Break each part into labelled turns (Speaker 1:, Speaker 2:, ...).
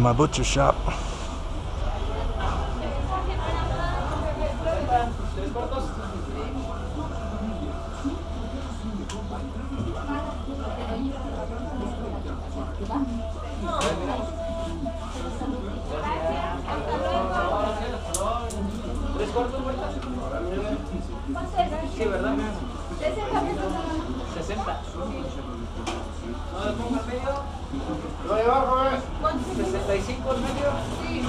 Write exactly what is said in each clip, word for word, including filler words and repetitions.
Speaker 1: my butcher shop.
Speaker 2: Sí, ¿verdad? sesenta. ¿No le pongo al medio?
Speaker 3: ¿Lo de abajo es?
Speaker 2: ¿sesenta y cinco al medio? Sí.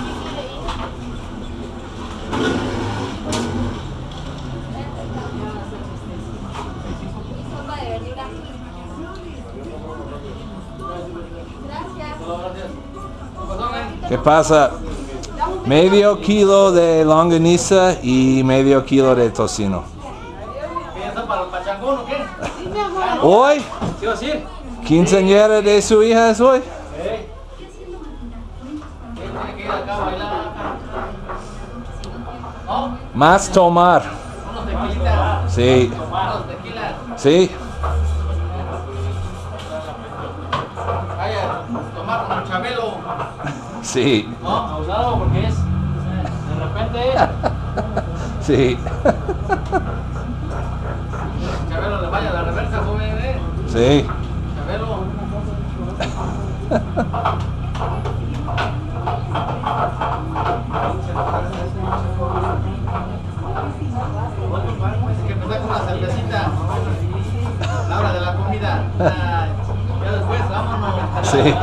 Speaker 4: Sopa de verdura. Gracias.
Speaker 1: ¿Qué pasa? Medio kilo de longaniza y medio kilo de tocino.
Speaker 2: ¿Piensa para el pachangón o qué?
Speaker 4: Sí, mi amor.
Speaker 1: ¿Hoy?
Speaker 2: ¿Sí o sí?
Speaker 1: ¿Quinceañera de su hija es hoy?
Speaker 2: ¿Eh? Tiene que ir acá a bailar. ¿No?
Speaker 1: Más tomar.
Speaker 2: Unos tequilitas.
Speaker 1: Sí.
Speaker 2: Unos tequilas.
Speaker 1: Sí.
Speaker 2: Vaya, tomar con el Chabelo.
Speaker 1: Sí.
Speaker 2: No, abusado porque es. De repente.
Speaker 1: Sí.
Speaker 2: Chabelo le vaya a la reversa, joven, ¿eh?
Speaker 1: Sí.
Speaker 2: Chabelo. Hay que empezar con una cervecita. La hora de la comida. Ah, ya después, vámonos.
Speaker 1: Sí.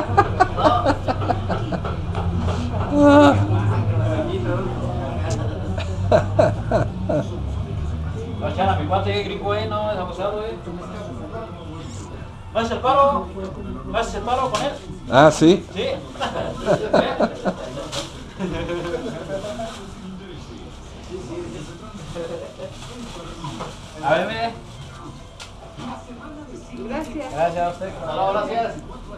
Speaker 2: ¿No? No, chana, mi cuate gringo, eh, no, es abusado, eh. ¿Vas el paro? ¿Vas el paro con él?
Speaker 1: Ah, sí.
Speaker 2: Sí. A ver, mire.
Speaker 4: Gracias.
Speaker 2: Gracias a usted. Hola, gracias.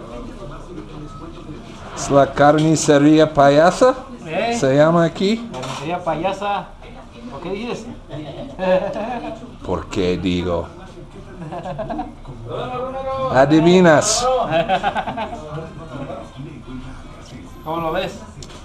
Speaker 1: Es la carnicería payasa.
Speaker 2: ¿Eh?
Speaker 1: Se llama aquí.
Speaker 2: Carnicería payasa. ¿Por qué dices?
Speaker 1: ¿Por qué digo? Adivinas.
Speaker 2: ¿Cómo lo ves?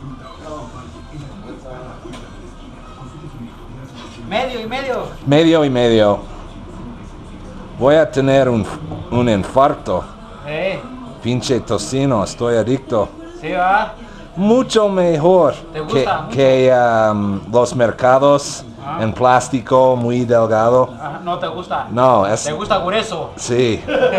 Speaker 2: Medio y medio.
Speaker 1: Medio y medio. Voy a tener un, un infarto.
Speaker 2: Eh,
Speaker 1: Pinche tocino, estoy adicto.
Speaker 2: sí, va.
Speaker 1: Mucho mejor
Speaker 2: ¿Te
Speaker 1: que,
Speaker 2: gusta mucho?
Speaker 1: que um, los mercados
Speaker 2: Ah.
Speaker 1: en plástico muy delgado.
Speaker 2: Ajá, no te gusta.
Speaker 1: No, es...
Speaker 2: Te gusta grueso.
Speaker 1: Sí.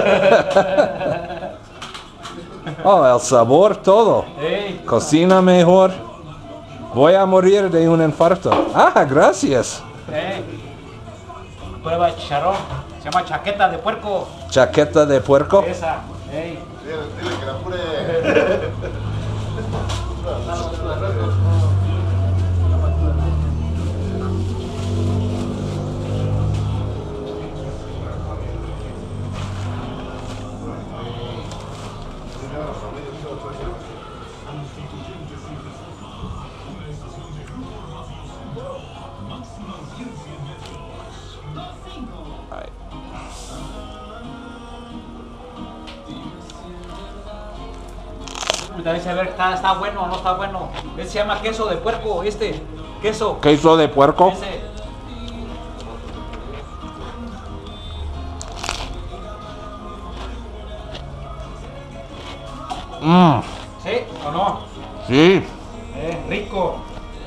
Speaker 1: Oh, el sabor, todo.
Speaker 2: Eh,
Speaker 1: Cocina mejor. Voy a morir de un infarto. Ah, gracias.
Speaker 2: eh. Prueba de chicharrón. Se llama chaqueta de puerco.
Speaker 1: Chaqueta de puerco.
Speaker 2: Esa. Ey.
Speaker 3: Dile, dile que la apure.
Speaker 1: Ay.
Speaker 2: Ahorita dice a ver, está, está bueno o no está bueno. Este se llama queso de puerco, este. Queso.
Speaker 1: Queso de puerco.
Speaker 2: Ese.
Speaker 1: Mmm,
Speaker 2: ¿Sí o no?
Speaker 1: sí.
Speaker 2: Eh, rico.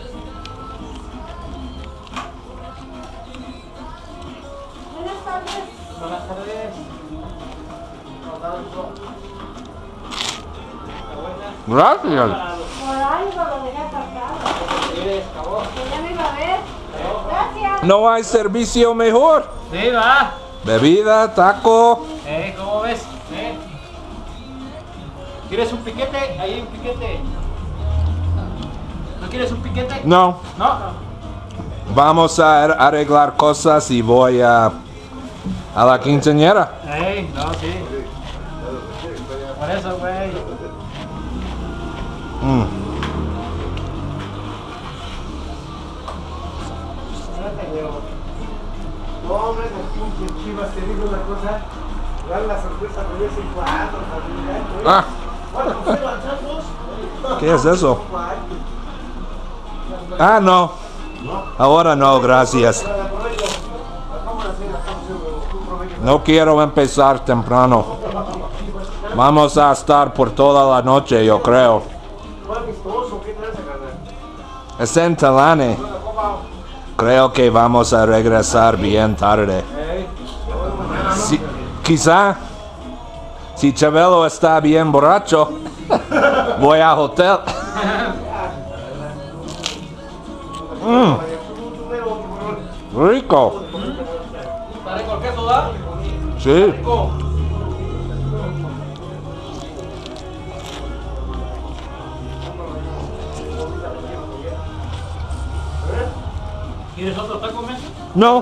Speaker 4: Buenas tardes.
Speaker 2: Buenas tardes.
Speaker 1: Gracias.
Speaker 4: Por algo lo dejé aparcado.
Speaker 2: Mire, acabó.
Speaker 4: Que ya me iba a ver. Gracias.
Speaker 1: No hay servicio mejor.
Speaker 2: Sí, va.
Speaker 1: Bebida, taco.
Speaker 2: Eh, ¿cómo ves? Eh. ¿Quieres un piquete? Ahí hay un piquete. ¿No quieres un piquete?
Speaker 1: No.
Speaker 2: No.
Speaker 1: Vamos a ar- arreglar cosas y voy a, a la quinceañera.
Speaker 2: Eh, no, sí. Por eso, güey.
Speaker 1: Mm.
Speaker 3: No, hombre, las pinches chivas, te digo una cosa. Dan la sorpresa de vez en cuando, familiar, güey.
Speaker 1: Ah,
Speaker 3: ¿Cuántos se lanzamos?
Speaker 1: ¿Qué es eso? Ah, no. Ahora no, gracias. No quiero empezar temprano. Vamos a estar por toda la noche, yo creo. Es en Talane. Creo que vamos a regresar bien tarde. Si, quizá, si Chabelo está bien borracho, voy al hotel. Mm. Rico.
Speaker 2: ¿Está rico el queso, da?
Speaker 1: Sí.
Speaker 2: Rico. ¿Quieres otro taco, Messi?
Speaker 1: No.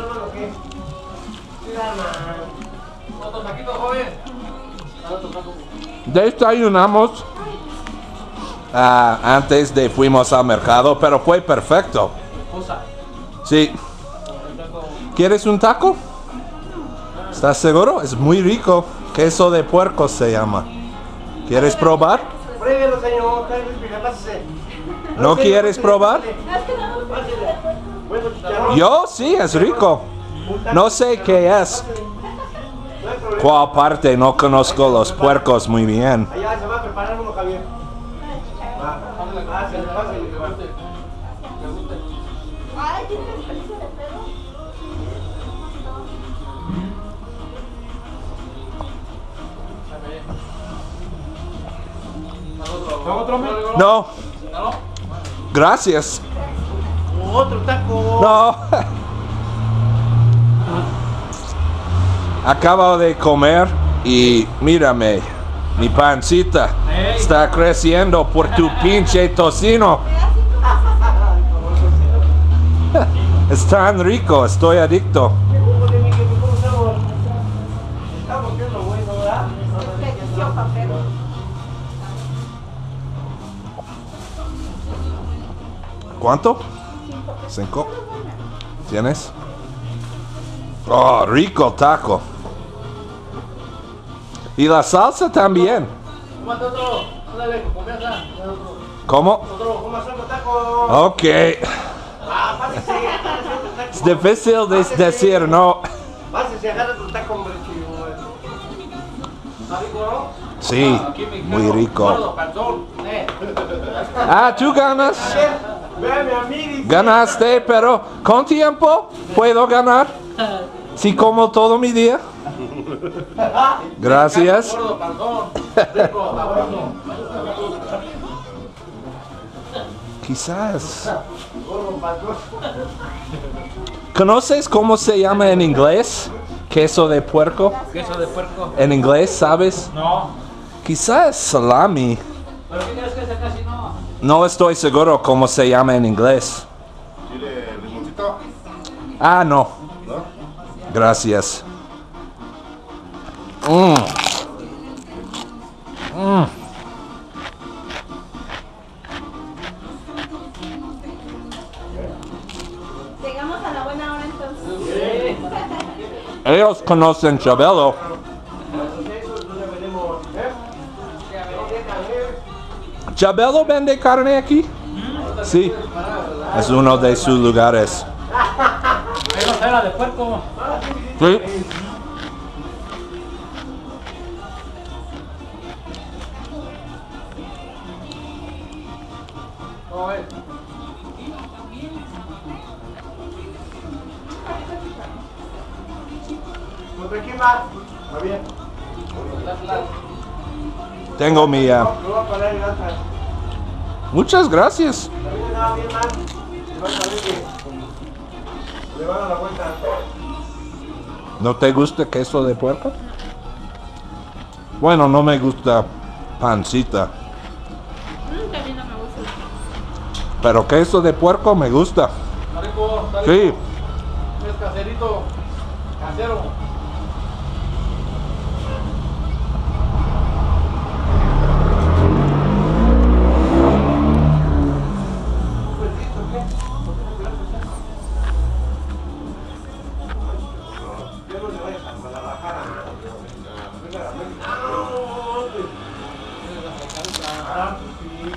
Speaker 2: ¿Otro taquito, joven? Otro taco.
Speaker 1: Desayunamos ah, antes de fuimos al mercado, pero fue perfecto.
Speaker 2: Cosa.
Speaker 1: Sí. ¿Quieres un taco? ¿Estás seguro? Es muy rico. Queso de puerco se llama. ¿Quieres probar?
Speaker 3: Pruébelo, señor. Pásese.
Speaker 1: ¿No quieres probar?
Speaker 3: Bueno, chicharrón.
Speaker 1: Yo sí, es rico. No sé qué es. ¿Cuál parte? No conozco los puercos muy bien.
Speaker 3: Allá se va a preparar uno, Javier. Ah, pásale, pásale, que va.
Speaker 4: Ay, ¿tienes experiencia de pedo?
Speaker 2: ¿Otro, Messi?
Speaker 1: No,
Speaker 2: ¿No?
Speaker 1: gracias.
Speaker 3: Otro taco.
Speaker 1: No. Acabo de comer y mírame, mi pancita está creciendo por tu pinche tocino. Es tan rico, estoy adicto.
Speaker 3: ¿Cómo estamos? Estamos viendo bueno, ¿verdad?
Speaker 4: Infección, papel.
Speaker 1: ¿Cuánto? Cinco. ¿Tienes? Oh, rico taco. Y la salsa también.
Speaker 2: Tómate otro. Dale, comienza.
Speaker 1: ¿Cómo?
Speaker 3: Otro, ¿cómo hacemos taco?
Speaker 1: Ok.
Speaker 3: Ah, pásese, pásese otro taco.
Speaker 1: Es difícil de decir no.
Speaker 3: Pásese, agarra tu taco, hombre, chido. ¿Está rico, no?
Speaker 1: Sí,
Speaker 2: Aquí me
Speaker 1: muy
Speaker 2: quedo
Speaker 1: rico.
Speaker 2: gordo, panzón. Eh.
Speaker 1: Ah, tú ganas.
Speaker 3: Ve a mi amigo.
Speaker 1: Ganaste, pero con tiempo puedo ganar. Si como todo mi día. Gracias.
Speaker 2: Gordo, panzón. Rico, sabroso.
Speaker 1: Quizás. ¿Conoces cómo se llama en inglés? Queso de puerco.
Speaker 2: Queso de puerco.
Speaker 1: En inglés, ¿sabes?
Speaker 2: No.
Speaker 1: Quizás salami.
Speaker 2: ¿Pero qué crees que ese casi no?
Speaker 1: No estoy seguro cómo se llama en inglés.
Speaker 5: ¿Chile limoncito?
Speaker 1: Ah, no.
Speaker 5: ¿No?
Speaker 1: Gracias. Mm. Mm.
Speaker 4: Llegamos a la buena hora entonces.
Speaker 1: Ellos conocen Chabelo. ¿Chabelo vende carne aquí? Sí. Es uno de sus lugares.
Speaker 2: Pero era de puerco.
Speaker 1: Sí.
Speaker 2: No, eh.
Speaker 3: ¿Contra quién va? Va bien.
Speaker 1: Tengo mi... ah,
Speaker 3: Lo voy a parar en alta.
Speaker 1: muchas gracias.
Speaker 3: También andaba bien mal. Y vas a ver que le van a dar la vuelta.
Speaker 1: ¿No te gusta queso de puerco? Bueno, no me gusta pancita.
Speaker 4: Mm, también no me gusta.
Speaker 1: Pero queso de puerco me gusta.
Speaker 2: Está rico, está rico.
Speaker 1: Sí.
Speaker 2: Es caserito. Casero.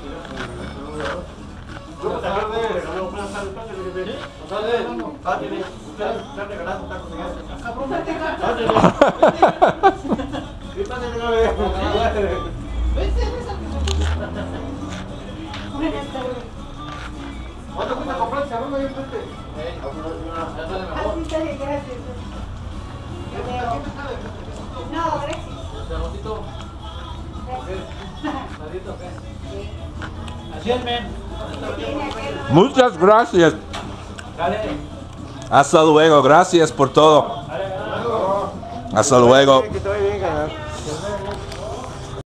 Speaker 3: Buenas tardes. Buenas tardes. Pásale. Ya regalaste tacos en este. Cabrón, vete acá. Pásale. Sí, pásale, no ve. ¿Cuánto cuesta comprar charrón ahí enfrente?
Speaker 2: Ya sale mejor.
Speaker 6: Así sale, gracias. No, gracias.
Speaker 2: Cerrotito. ¿Sadito qué? Así es, men.
Speaker 1: Muchas gracias.
Speaker 2: Dale.
Speaker 1: Hasta luego. Gracias por todo. Hasta luego.